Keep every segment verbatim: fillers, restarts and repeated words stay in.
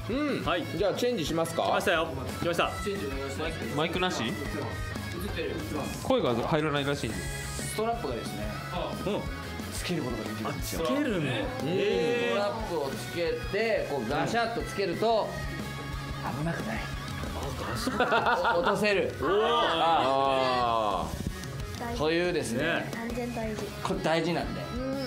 うん、 はい、 じゃあチェンジしますか。 来ましたよ、来ました。 マイクなし？声が入らないらしいんで。 ストラップがですね、つけることができるんですよ。 つけるの。 ストラップをつけて、こうガシャッとつけると危なくない。落とせる。ああ。そういうですね。 安全大事。 これ大事なんで。はい。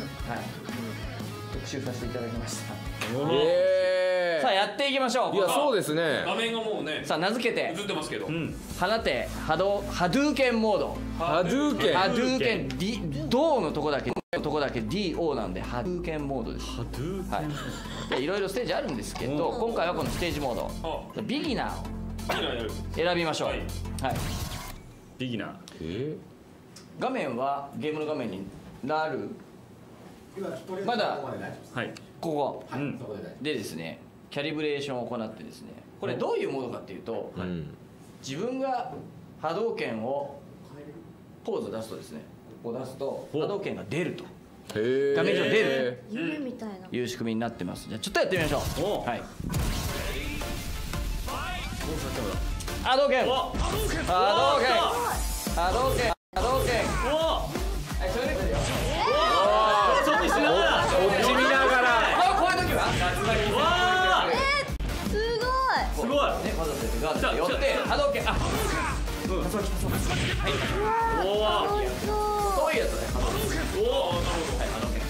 特集させていただきました。さあやっていきましょう。 いやそうですね。 画面がもうね。 さあ名付けて。 映ってますけど。 放て波動波動拳モード。 波動拳。 波動拳 D ドのとこだけのとこだけ ディーオー なんで波動拳モードです。 波動。 はい。でいろいろステージあるんですけど、今回はこのステージモード。ビギナーを選びましょう。はい。 ビギナー。 え？ 画面はゲームの画面になる。まだはいここでですね、キャリブレーションを行ってですね、これどういうモードかっていうと、自分が波動拳をポーズを出すとですね、ここを出すと波動拳が出ると、画面上出る夢みたいないう仕組みになってます。じゃあちょっとやってみましょう。はい。波動拳、波動拳、波動拳、波動拳。はい、それですよ。 ちょっとしながら、 こっち見ながら。 あ、こういう時はわすごい。 すごい。 ね、わざとガードで寄って波動拳、あ、 うん、はい。おお。 そういうやつね。 おお。 はい、波動拳。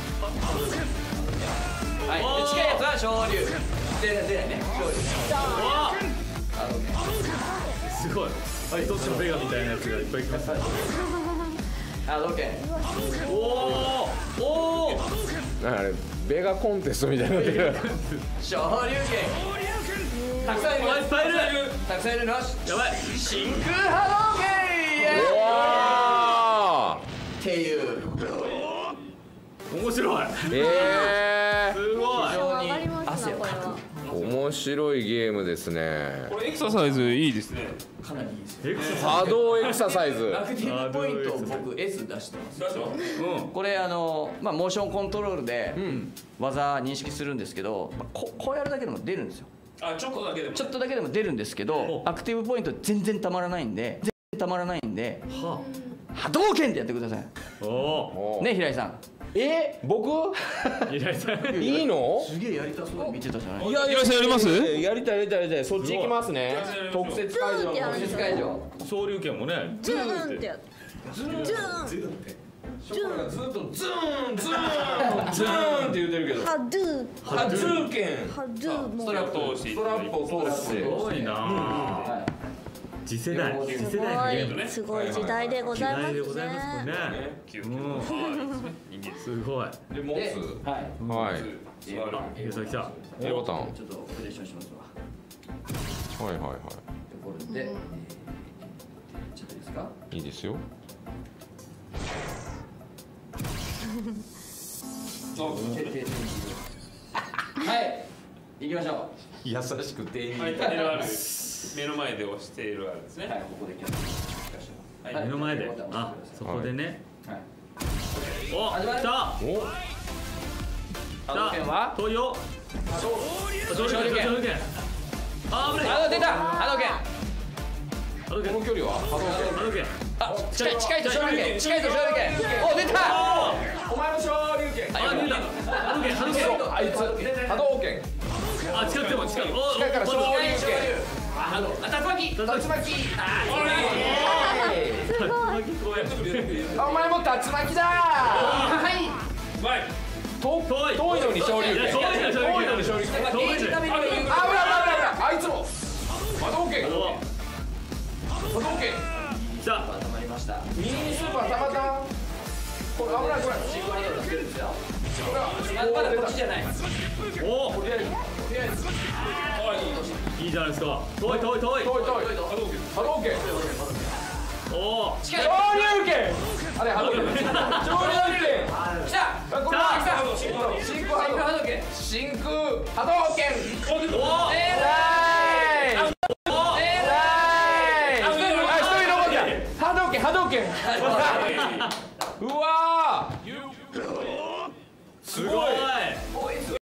はい、で近いやつは昇竜。出ない出ないね。昇竜。波動拳。 すごい。はい、どっちのベガみたいなやつがいっぱい来ます。 波動拳。 おお。おお。 あれベガコンテストみたいになってる。 昇竜拳。たくさんいる。 いっぱいいる。 たくさんいるの。やばい。 真空波動拳。 うわっていう。 面白い。 ええ。 すごい。 非常に汗をかく。 面白いゲームですね。 これエクササイズいいですね。 かなりいいですよ。 波動エクササイズ。 アクティブポイントを僕 エス出してます。 出してます。 うん。 これあのまあモーションコントロールで技認識するんですけど、ここうやるだけでも出るんですよ。 あ、ちょっとだけでも。 ちょっとだけでも出るんですけど、アクティブポイント全然たまらないんで、全然たまらないんで、波動拳でやってください。 おお。 ね、平井さん。 え、僕？ 平井さん。 いいの？ すげえやりたそうに見てたじゃない。 いや、 平井さんやります？ やりたいやりたいやりたい。そっち行きますね。特設会場。 特設会場。 昇竜拳もね。 ズーンってやつ。ズーン。 ずっとズーンズーンズーンズーンって言ってるけど。 ハドゥ。 波動拳。 ハドゥも。 ストラップをストラップを通して。 すごいな。次世代。次世代のゲームね。 すごい時代でございますね。 時代でございますこれね。すごい。 で持つ。 はい。 はい。 ゆうさきさん。 A ボタン。 ちょっとオペレーションしますわ。 はいはいはところで、ちょっといいですか？ い。いいですよ。 はい、行きましょ優しくていい。 はい、目のある目の前で押しているあれですね。 う。はい、ここでキャッチ。 目の前で。あ、そこでね。 はい。 お、来た。 お。 波動拳は？ 遠いよ。昇竜拳。昇竜拳。あ、危ない。 あ、出た。波動拳。 波動拳。 この距離は？ 波動拳。 あ、近い近いと昇竜拳。近いと昇竜拳。お、出た。 お前の昇竜拳。 あ、出た。波動拳。波動拳。 あいつ波動拳。 あ、近くても近い。お、 近いから昇竜拳。 あの、竜巻。竜巻。 あ、お前も竜巻だ。 はい。 遠い遠いのに昇竜拳。遠いのに昇竜拳。 遠いのに。 あ、危ない危ない危ない。あいつも波動拳。波動拳。 来た。 溜まりました。 ミニスーパーたまたま。これ危ないこれ。 シンクロ波動つけるんですよ。 これはまだこっちじゃない。 お、 とりあえずとりあえずいいじゃないですか。遠い遠い遠い。 遠い遠い波動拳。 おお。 近い。 昇竜拳。あれ波動拳。昇竜拳。 来た。 これは真空波動拳。 シンクロ波動拳。 真空波動拳。 おお。 え